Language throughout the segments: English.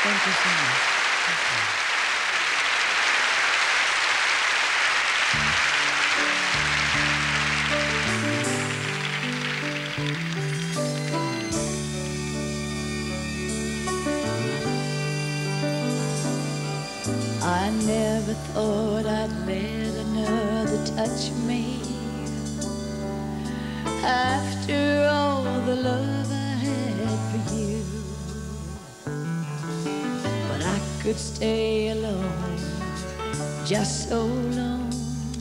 Thank you so much. Thank you. I never thought I'd let another touch me. After all the love I had for you, but I could stay alone just so long,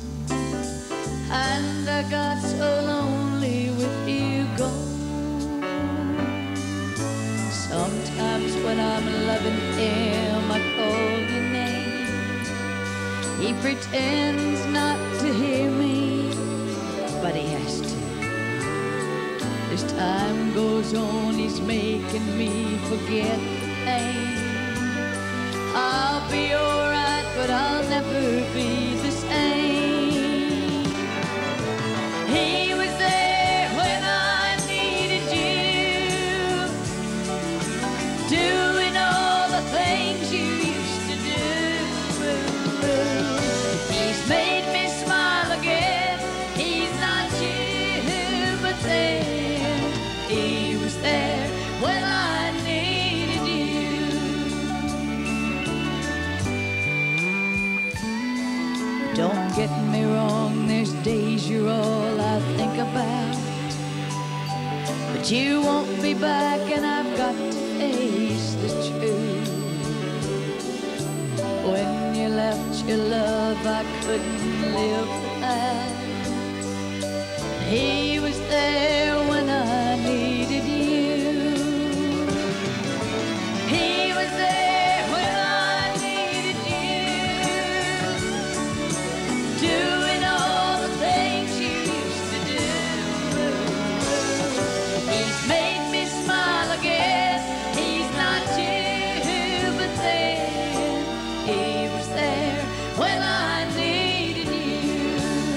and I got so lonely with you gone. Sometimes when I'm loving him, I call your name. He pretends not to hear me, but he has to. As time goes on, he's making me forget the pain. I'll be alright, but I'll never be the same. He was there when I needed you, doing all the things you used to do. He's made me smile again. He's not you, but then he was there when I needed you. Don't get me wrong, there's days you're all I think about, but you won't be back and I've got to face the truth. When you left your love, I couldn't live without. He was there when I needed you. He was there when I needed you, doing all the things you used to do. He's made me smile again. He's not you, but then he was there when I needed you.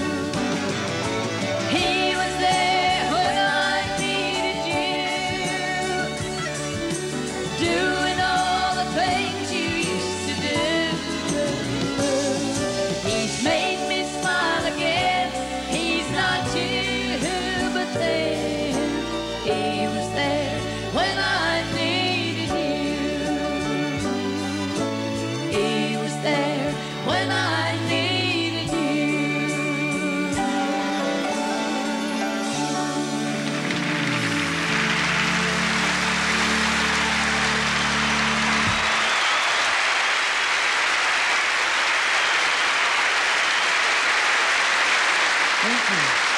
He was there when I needed you, doing all the things you used to do. He's made me smile again. He's not you, but then he was there when I needed you. He was there when I needed you. Thank you.